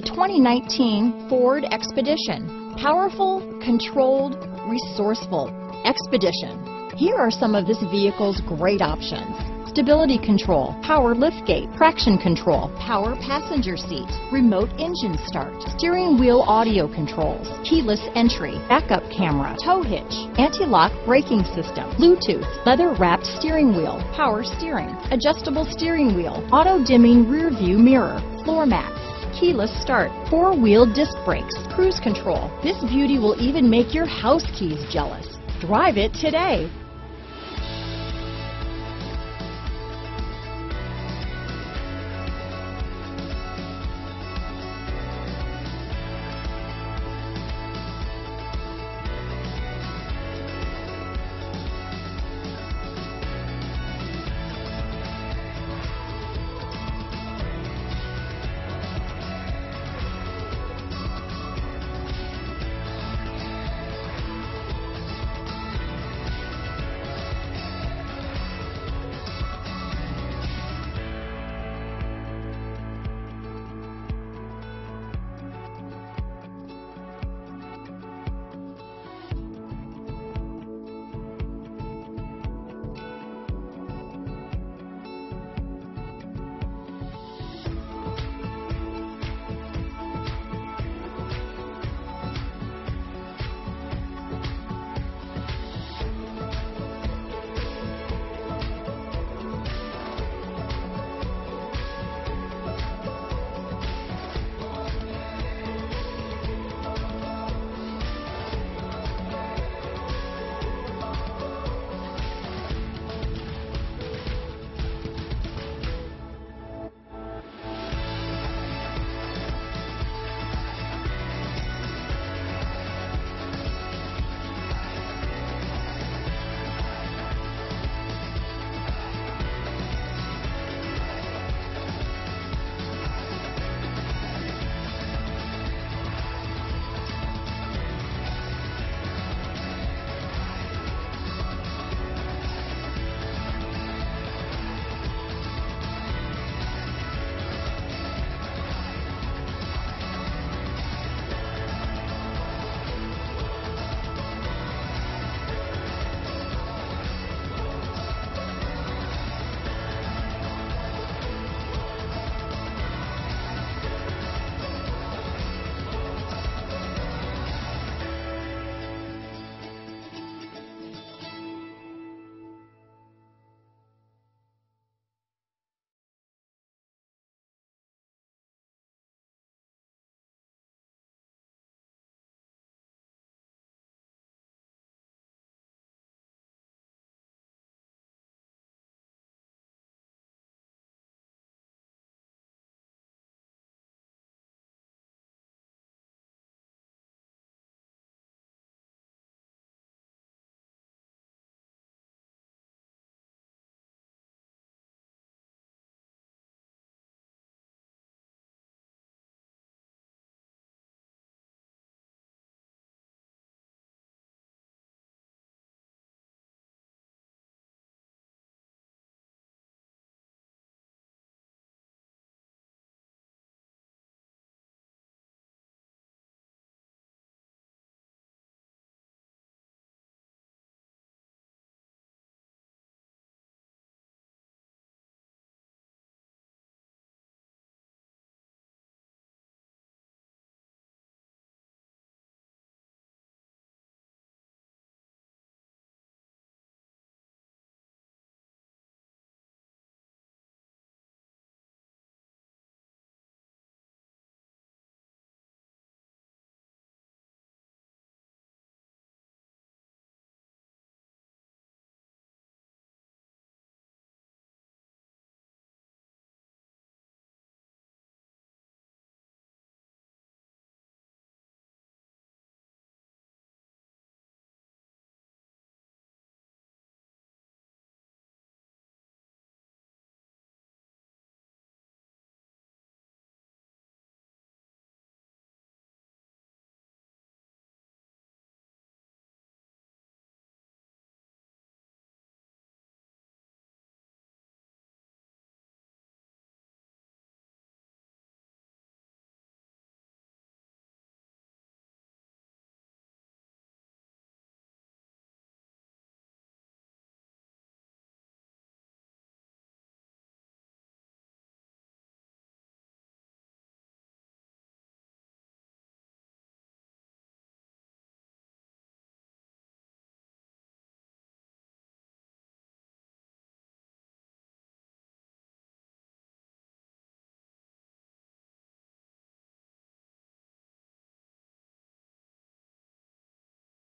2019 Ford Expedition. Powerful, controlled, resourceful. Expedition. Here are some of this vehicle's great options: stability control, power liftgate, traction control, power passenger seat, remote engine start, steering wheel audio controls, keyless entry, backup camera, tow hitch, anti-lock braking system, Bluetooth, leather-wrapped steering wheel, power steering, adjustable steering wheel, auto-dimming rear view mirror, floor mats, keyless start, four-wheel disc brakes, cruise control. This beauty will even make your house keys jealous. Drive it today.